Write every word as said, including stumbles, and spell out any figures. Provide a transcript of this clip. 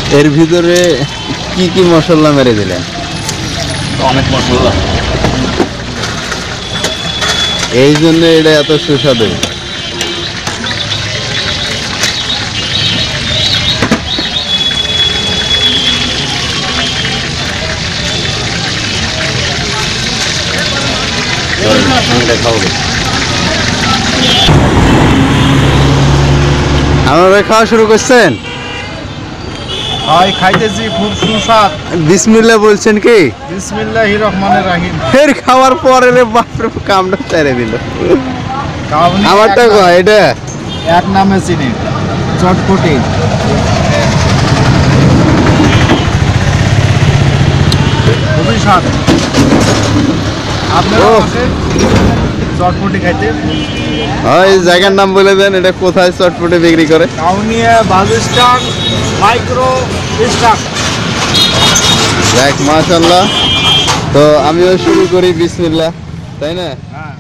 এর ভিতরে কি কি মশলা মেরে দিলেন? অনেক মশলা, এই জন্য এটা এত সুস্বাদু। আপনারা খাওয়া শুরু করছেন? হয় খাইতেছি, খুব সুস্বাদ। বিসমিল্লাহ বলছেন কি? বিসমিল্লাহির রহমানির রহিম। ফের খাওয়ার পরে রে বাপরে কামড় ছেড়ে দিল। আমারটা কয় এটা এক নামে চিনি, চটপটি। খুবই স্বাদ। আপনারা আসেন চটপটি খাইতে। ওই জায়গার নাম বলে দেন, এটা কোথায় চটপটি বিক্রি করে? Kaunia bus stand, micro stand. দেখ মাশাআল্লাহ। তো আমিও শুরু করি বিসমিল্লাহ, তাই না? হ্যাঁ।